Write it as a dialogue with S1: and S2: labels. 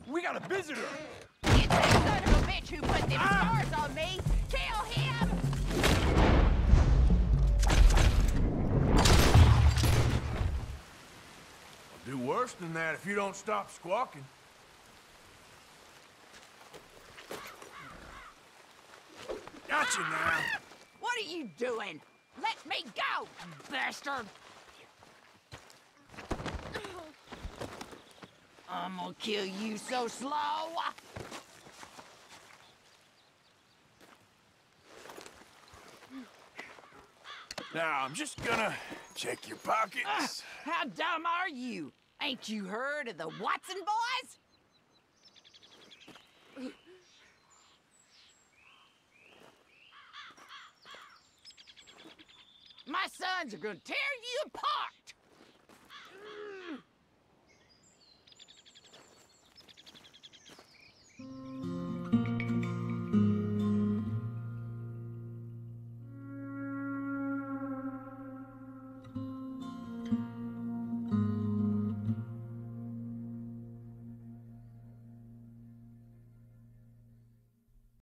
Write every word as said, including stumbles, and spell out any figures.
S1: We got a visitor!
S2: It's that son of a bitch who put them ah! scars on me! Kill him!
S1: I'll do worse than that if you don't stop squawking. Gotcha now!
S2: What are you doing? Let me go, bastard! I'm gonna kill you so slow!
S1: Now, I'm just gonna check your pockets.
S2: Uh, how dumb are you? Ain't you heard of the Watson boys? My sons are gonna tear you apart!